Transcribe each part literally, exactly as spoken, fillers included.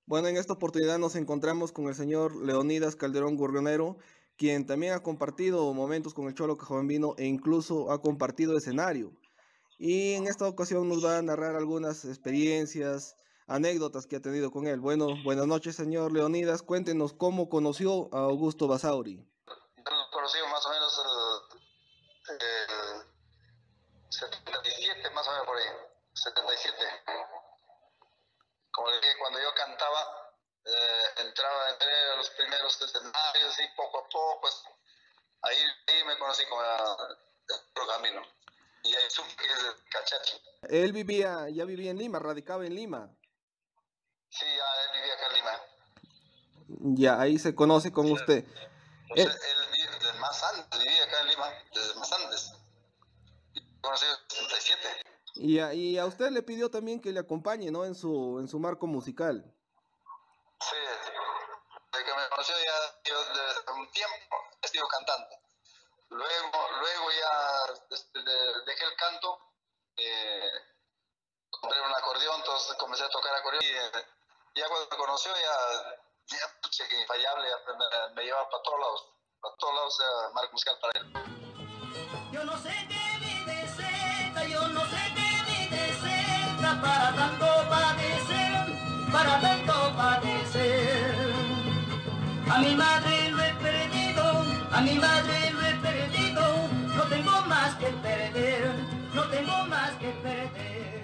Bueno, en esta oportunidad nos encontramos con el señor Leonidas Calderón Gurrionero, quien también ha compartido momentos con el Cholo Cajabambino e incluso ha compartido escenario. Y en esta ocasión nos va a narrar algunas experiencias, anécdotas que ha tenido con él. Bueno, buenas noches, señor Leonidas. Cuéntenos cómo conoció a Augusto Basauri. Yo lo conocí más o menos el, el setenta y siete, más o menos por ahí, setenta y siete. Como le dije, cuando yo cantaba, eh, entraba entré a los primeros escenarios y poco a poco, pues, ahí, ahí me conocí con el camino. Y ahí supe que es el cachachi. Él vivía, ya vivía en Lima, radicaba en Lima. Sí, ya él vivía acá en Lima. Ya, ahí se conoce con Sí. usted. O Eh, sea, él vive desde más antes, vivía acá en Lima, desde más antes. Conocí en el sesenta y siete. y, a, y a usted le pidió también que le acompañe, ¿no? En su, en su marco musical. Sí, desde que me conoció ya yo desde un tiempo he sido cantante. Luego, luego ya este, dejé el canto, eh, compré un acordeón, entonces comencé a tocar acordeón y eh, ya cuando me conoció ya, ya pucha, que infallable, ya me, me llevaba para todos lados, para todos lados era marco musical para él. Yo no sé qué vi de cerca, yo no sé qué vi de cerca para tanto padecer, para tanto padecer. A mi madre lo he perdido, a mi madre lo he perdido, no tengo más que perder, no tengo más que perder.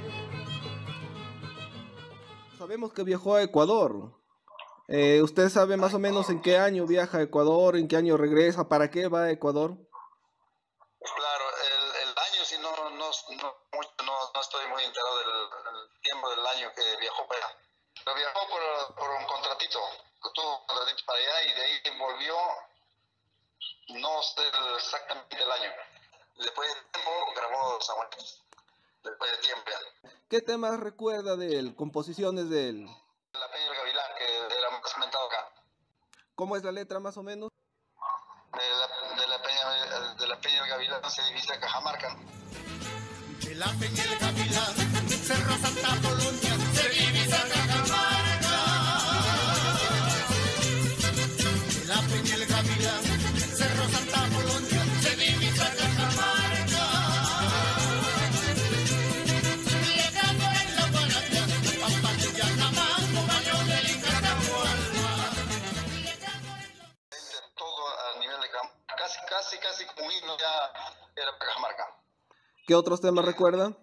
Sabemos que viajó a Ecuador. Eh, ¿usted sabe más o menos en qué año viaja a Ecuador, en qué año regresa, para qué va a Ecuador? Claro, el, el año sí no, no, no, mucho, no, no estoy muy enterado del, del tiempo del año que viajó para allá. Pero viajó por, por un contratito, tuvo un contratito para allá y de ahí volvió, no sé exactamente el año. Después de tiempo grabó San Juan, después de tiempo ya. ¿Qué temas recuerda de él, composiciones de él? La Peña del Gavilán, que era más comentado acá. ¿Cómo es la letra más o menos? De la, de la, Peña, de la Peña del Gavilán se divisa Cajamarca. De la Peña del Gavilán, Cerro Santa Colonia, se divisa Cajamarca. De la Peña del Gavilán, Cerro Santa Colonia, se divisa Cajamarca. Le canto en la Guardia, Pampa de Yanamango, Mayo del Icatahualpa. Todo a nivel de Cajamarca, casi, casi, casi como himno ya era para Cajamarca. ¿Qué otros temas recuerda?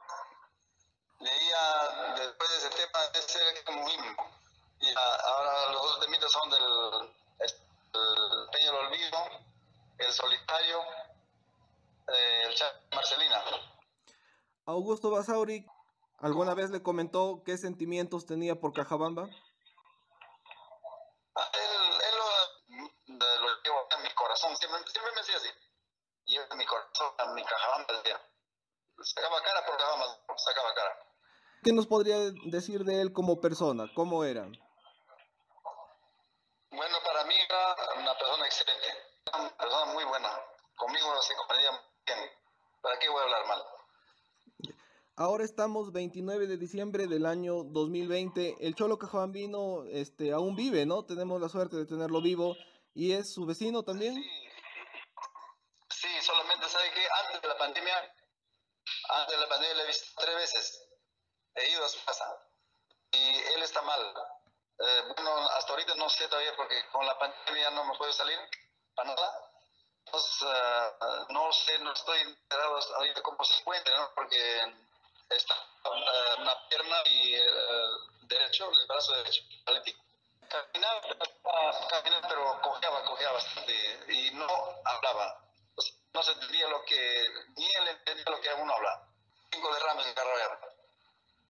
Leía después de ese tema, ese era como un himno. Y a, ahora los otros temitas son del el Peña del Olvido, el Solitario, eh, el Chat Marcelina. Augusto Basauri, ¿alguna vez le comentó qué sentimientos tenía por Cajabamba? Ah, él, él lo, de, lo llevo en mi corazón, siempre, siempre me decía así. Llevo en mi corazón, en mi Cajabamba el día. Sacaba cara por Cajabamba, sacaba cara. ¿Qué nos podría decir de él como persona? ¿Cómo era? Bueno, para mí era una persona excelente, una persona muy buena. Conmigo se comprendía muy bien. ¿Para qué voy a hablar mal? Ahora estamos veintinueve de diciembre del año dos mil veinte. El Cholo Cajabambino este, aún vive, ¿no? Tenemos la suerte de tenerlo vivo. ¿Y es su vecino también? Sí, sí, solamente sabe que antes de la pandemia, antes de la pandemia le he visto tres veces. He ido a su casa y él está mal. Eh, bueno, hasta ahorita no sé todavía porque con la pandemia ya no me puedo salir para nada. Entonces, uh, no sé, no estoy enterado ahorita cómo se encuentra, ¿no? Porque está uh, una pierna y uh, derecho, el brazo derecho, paralítico. Caminaba, caminaba, pero cojeaba, cojeaba bastante y no hablaba. Pues, no se entendía lo que, ni él entendía lo que uno hablaba. Cinco derrames en carrera.